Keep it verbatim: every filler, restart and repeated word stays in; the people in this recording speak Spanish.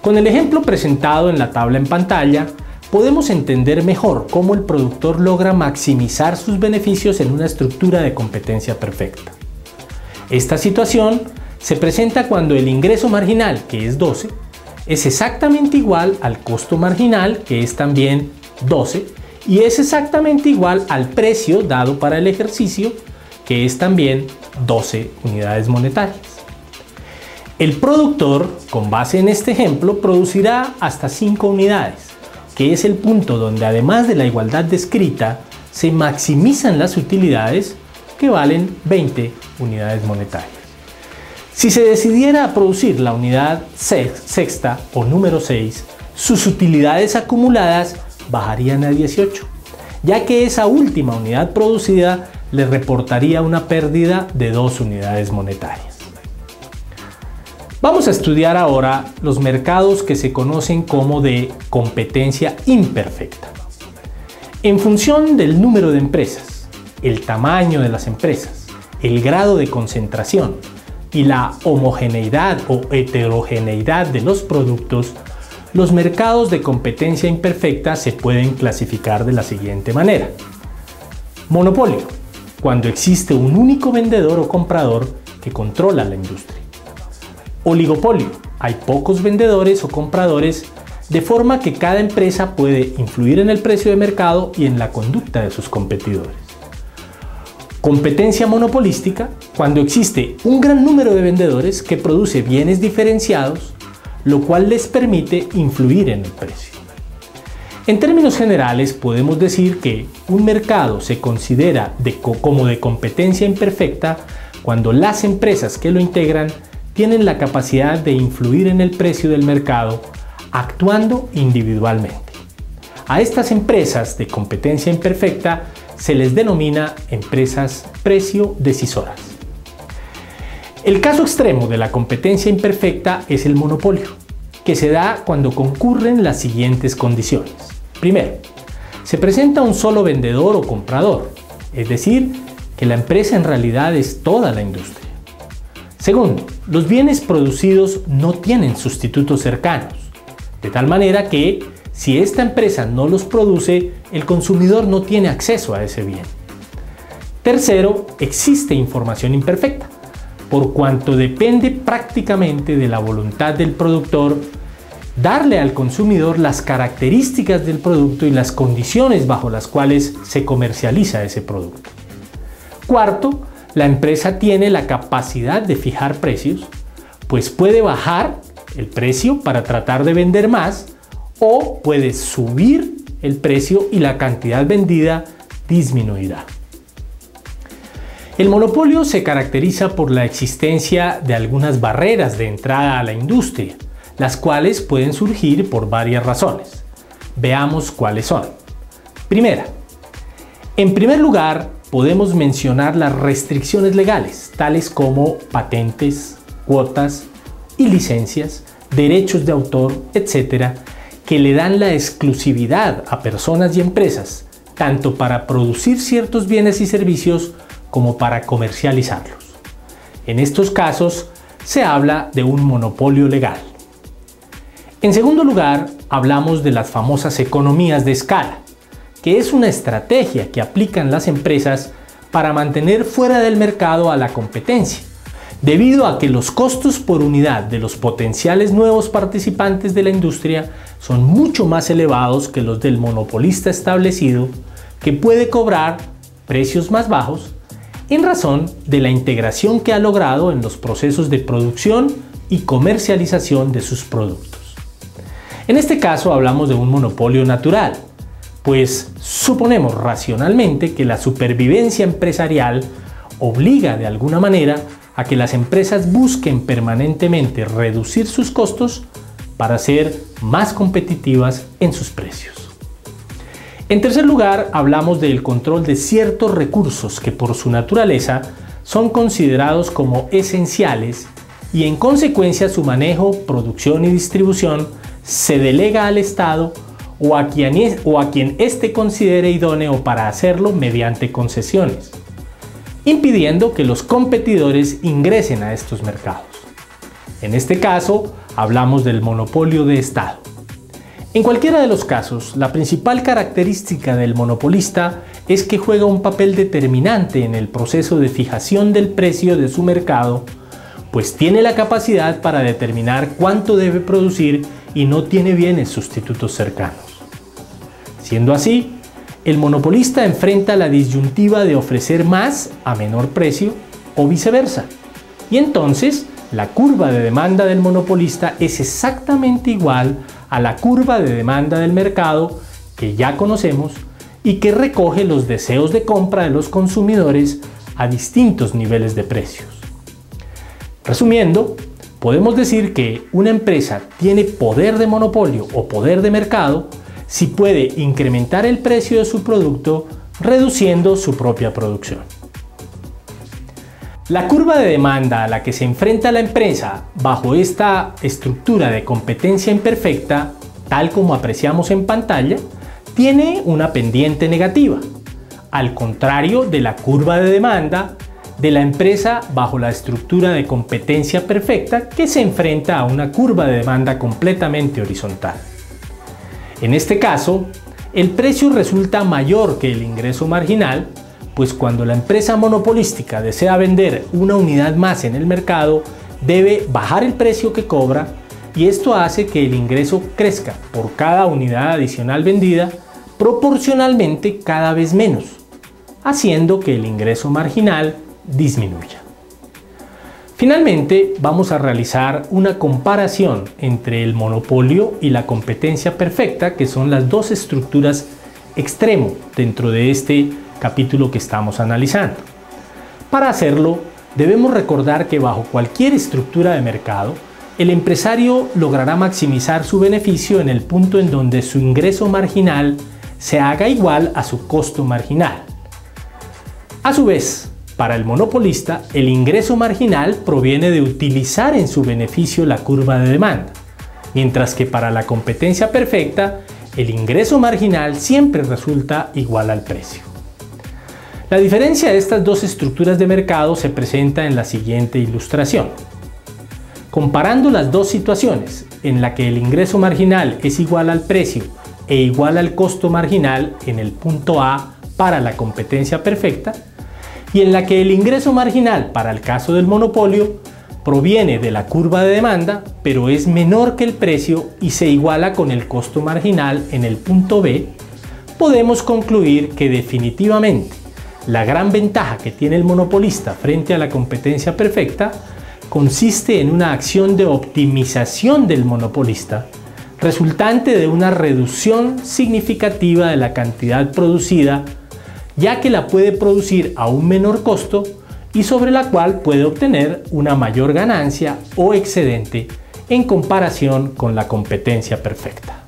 Con el ejemplo presentado en la tabla en pantalla, podemos entender mejor cómo el productor logra maximizar sus beneficios en una estructura de competencia perfecta. Esta situación se presenta cuando el ingreso marginal, que es doce, es exactamente igual al costo marginal, que es también doce, y es exactamente igual al precio dado para el ejercicio, que es también doce unidades monetarias. El productor, con base en este ejemplo, producirá hasta cinco unidades, que es el punto donde, además de la igualdad descrita, se maximizan las utilidades, que valen veinte unidades monetarias. Si se decidiera a producir la unidad sexta o número seis, sus utilidades acumuladas bajarían a dieciocho, ya que esa última unidad producida le reportaría una pérdida de dos unidades monetarias. Vamos a estudiar ahora los mercados que se conocen como de competencia imperfecta. En función del número de empresas, el tamaño de las empresas, el grado de concentración y la homogeneidad o heterogeneidad de los productos, los mercados de competencia imperfecta se pueden clasificar de la siguiente manera. Monopolio, cuando existe un único vendedor o comprador que controla la industria. Oligopolio, hay pocos vendedores o compradores, de forma que cada empresa puede influir en el precio de mercado y en la conducta de sus competidores. Competencia monopolística, cuando existe un gran número de vendedores que produce bienes diferenciados, lo cual les permite influir en el precio. En términos generales, podemos decir que un mercado se considera de como de competencia imperfecta cuando las empresas que lo integran tienen la capacidad de influir en el precio del mercado actuando individualmente. A estas empresas de competencia imperfecta se les denomina empresas precio decisoras. El caso extremo de la competencia imperfecta es el monopolio, que se da cuando concurren las siguientes condiciones. Primero, se presenta un solo vendedor o comprador, es decir, que la empresa en realidad es toda la industria. Segundo, los bienes producidos no tienen sustitutos cercanos, de tal manera que si esta empresa no los produce, el consumidor no tiene acceso a ese bien. Tercero, existe información imperfecta, por cuanto depende prácticamente de la voluntad del productor darle al consumidor las características del producto y las condiciones bajo las cuales se comercializa ese producto. Cuarto, la empresa tiene la capacidad de fijar precios, pues puede bajar el precio para tratar de vender más o puede subir el precio y la cantidad vendida disminuirá. El monopolio se caracteriza por la existencia de algunas barreras de entrada a la industria, las cuales pueden surgir por varias razones. Veamos cuáles son. Primera, en primer lugar, podemos mencionar las restricciones legales, tales como patentes, cuotas y licencias, derechos de autor, etcétera, que le dan la exclusividad a personas y empresas, tanto para producir ciertos bienes y servicios como para comercializarlos. En estos casos, se habla de un monopolio legal. En segundo lugar, hablamos de las famosas economías de escala, que es una estrategia que aplican las empresas para mantener fuera del mercado a la competencia, debido a que los costos por unidad de los potenciales nuevos participantes de la industria son mucho más elevados que los del monopolista establecido, que puede cobrar precios más bajos en razón de la integración que ha logrado en los procesos de producción y comercialización de sus productos. En este caso hablamos de un monopolio natural, pues suponemos racionalmente que la supervivencia empresarial obliga de alguna manera a que las empresas busquen permanentemente reducir sus costos para ser más competitivas en sus precios. En tercer lugar, hablamos del control de ciertos recursos que por su naturaleza son considerados como esenciales y en consecuencia su manejo, producción y distribución se delega al Estado o a quien, o a quien éste considere idóneo para hacerlo mediante concesiones, impidiendo que los competidores ingresen a estos mercados. En este caso, Hablamos del monopolio de Estado. En cualquiera de los casos, la principal característica del monopolista es que juega un papel determinante en el proceso de fijación del precio de su mercado, pues tiene la capacidad para determinar cuánto debe producir y no tiene bienes sustitutos cercanos. Siendo así, el monopolista enfrenta la disyuntiva de ofrecer más a menor precio o viceversa. Y entonces, la curva de demanda del monopolista es exactamente igual a la curva de demanda del mercado que ya conocemos y que recoge los deseos de compra de los consumidores a distintos niveles de precios. Resumiendo, podemos decir que una empresa tiene poder de monopolio o poder de mercado si puede incrementar el precio de su producto reduciendo su propia producción. La curva de demanda a la que se enfrenta la empresa bajo esta estructura de competencia imperfecta, tal como apreciamos en pantalla, tiene una pendiente negativa, al contrario de la curva de demanda de la empresa bajo la estructura de competencia perfecta que se enfrenta a una curva de demanda completamente horizontal. En este caso, el precio resulta mayor que el ingreso marginal, pues cuando la empresa monopolística desea vender una unidad más en el mercado, debe bajar el precio que cobra y esto hace que el ingreso crezca por cada unidad adicional vendida proporcionalmente cada vez menos, haciendo que el ingreso marginal disminuya. Finalmente, vamos a realizar una comparación entre el monopolio y la competencia perfecta, que son las dos estructuras extremo dentro de este capítulo que estamos analizando. Para hacerlo, debemos recordar que bajo cualquier estructura de mercado, el empresario logrará maximizar su beneficio en el punto en donde su ingreso marginal se haga igual a su costo marginal. A su vez, para el monopolista, el ingreso marginal proviene de utilizar en su beneficio la curva de demanda, mientras que para la competencia perfecta, el ingreso marginal siempre resulta igual al precio. La diferencia de estas dos estructuras de mercado se presenta en la siguiente ilustración. Comparando las dos situaciones, en la que el ingreso marginal es igual al precio e igual al costo marginal en el punto A para la competencia perfecta, y en la que el ingreso marginal para el caso del monopolio proviene de la curva de demanda, pero es menor que el precio y se iguala con el costo marginal en el punto B, podemos concluir que definitivamente la gran ventaja que tiene el monopolista frente a la competencia perfecta consiste en una acción de optimización del monopolista, resultante de una reducción significativa de la cantidad producida, ya que la puede producir a un menor costo y sobre la cual puede obtener una mayor ganancia o excedente en comparación con la competencia perfecta.